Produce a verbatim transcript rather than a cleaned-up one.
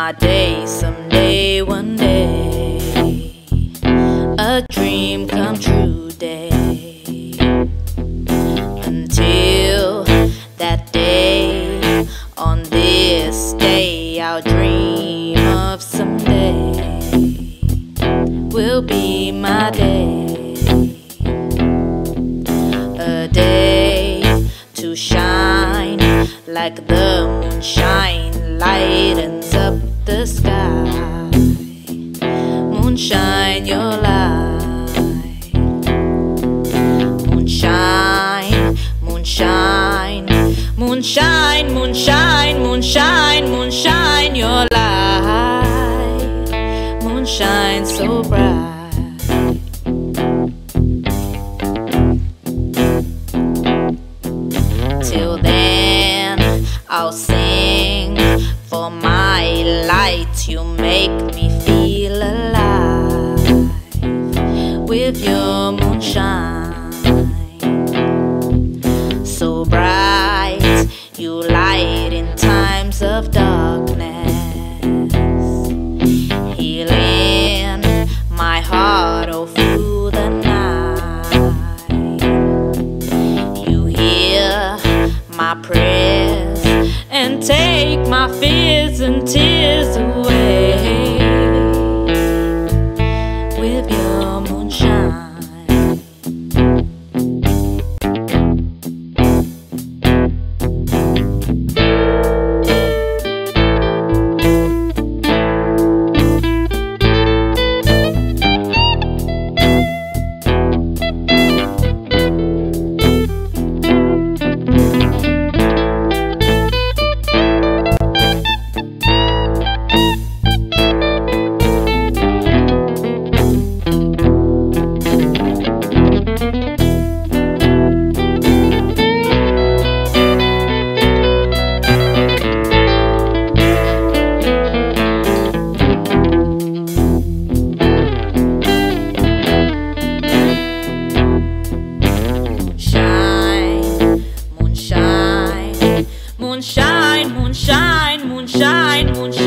my day someday, one day, a dream come true day. Until that day, on this day, I'll dream of someday will be my day. A day to shine like the moonshine lightens up the sky. Moonshine your light. Moonshine, moonshine, moonshine, moonshine, moonshine, moonshine your light. Moonshine so bright. Till then, I'll sing for my light. You make me feel alive with your moonshine. So bright, you light in times of darkness, healing my heart all through the night. You hear my prayers and take my fears and tears away with your moonshine. Moonshine, moonshine, moonshine, moonshine.